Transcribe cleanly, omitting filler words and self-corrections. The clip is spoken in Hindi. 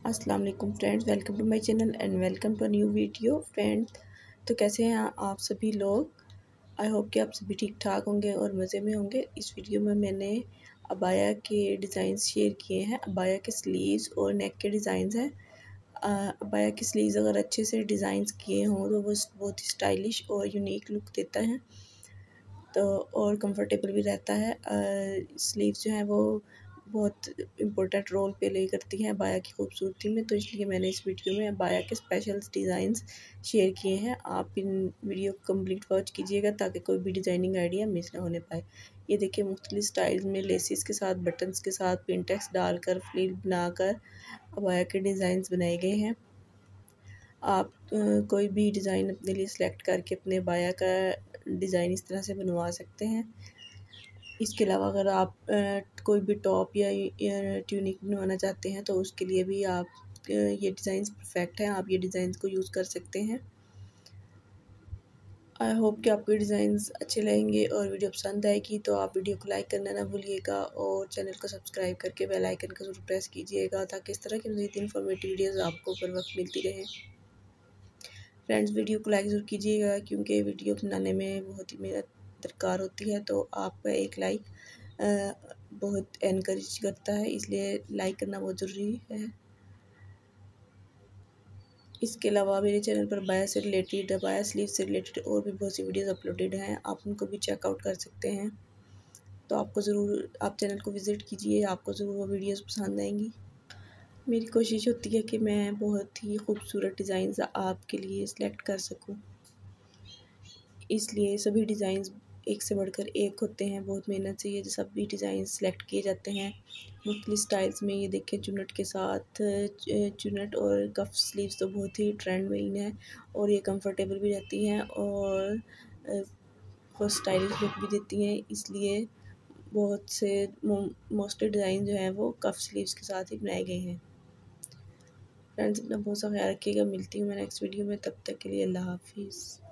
अस्सलाम वालेकुम friends, welcome to my channel and welcome to new video friends. तो कैसे हैं आप सभी लोग। आई होप कि आप सभी ठीक ठाक होंगे और मज़े में होंगे। इस वीडियो में मैंने अबाया के डिज़ाइंस शेयर किए हैं। अबाया के स्लीव्स और नेक के डिज़ाइंस हैं। अबाया के स्लीव्स अगर अच्छे से डिज़ाइंस किए हों तो वो बहुत ही स्टाइलिश और यूनिक लुक देता है तो और कंफर्टेबल भी रहता है। स्लीव्स जो हैं वो बहुत इम्पोर्टेंट रोल प्ले करती हैं अबाया की खूबसूरती में, तो इसलिए मैंने इस वीडियो में अबाया के स्पेशल डिज़ाइंस शेयर किए हैं। आप इन वीडियो को कंप्लीट वॉच कीजिएगा ताकि कोई भी डिज़ाइनिंग आइडिया मिस ना होने पाए। ये देखिए, मुख्तलिफ स्टाइल्स में लेसिस के साथ, बटन्स के साथ, पिनटेक्स डालकर, फ्लिल बनाकर अबाया के डिज़ाइंस बनाए गए हैं। आप कोई भी डिज़ाइन अपने लिए सिलेक्ट करके अपने अबाया का डिज़ाइन इस तरह से बनवा सकते हैं। इसके अलावा अगर आप कोई भी टॉप या ट्यूनिक बनवाना चाहते हैं तो उसके लिए भी आप ये डिज़ाइंस परफेक्ट हैं। आप ये डिज़ाइंस को यूज़ कर सकते हैं। आई होप कि आपको डिज़ाइंस अच्छे लगेंगे और वीडियो पसंद आएगी तो आप वीडियो को लाइक करना ना भूलिएगा और चैनल को सब्सक्राइब करके बेल आइकन को ज़रूर प्रेस कीजिएगा ताकि इस तरह की मज़ीद इन्फॉर्मेटिव वीडियोज़ आपको बर वक्त मिलती रहें। फ्रेंड्स, वीडियो को लाइक ज़रूर कीजिएगा क्योंकि वीडियो बनाने में बहुत ही मेहनत दरकार होती है, तो आपका एक लाइक बहुत एनकरेज करता है, इसलिए लाइक करना बहुत ज़रूरी है। इसके अलावा मेरे चैनल पर अबाया से रिलेटेड, अबाया स्लीव से रिलेटेड और भी बहुत सी वीडियोस अपलोडेड हैं, आप उनको भी चेकआउट कर सकते हैं। तो आपको ज़रूर, आप चैनल को विज़िट कीजिए, आपको ज़रूर वो वीडियोस पसंद आएंगी। मेरी कोशिश होती है कि मैं बहुत ही खूबसूरत डिज़ाइंस आपके लिए सिलेक्ट कर सकूं, इसलिए सभी डिज़ाइंस एक से बढ़कर एक होते हैं। बहुत मेहनत से ये सभी डिज़ाइन सेलेक्ट किए जाते हैं मुख्तलिफ स्टाइल्स में। ये देखें, चुनट के साथ चुनट और कफ स्लीव्स तो बहुत ही ट्रेंड में इन है और ये कंफर्टेबल भी रहती हैं और बहुत स्टाइलिश लुक भी देती हैं। इसलिए बहुत से मोस्टली डिज़ाइन जो हैं वो कफ स्लीव्स के साथ ही बनाए गए हैं। फ्रेंड्स, अपना बहुत सा ख्याल रखिएगा। मिलती हूँ मैं नेक्स्ट वीडियो में, तब तक के लिए अल्लाह हाफिज़।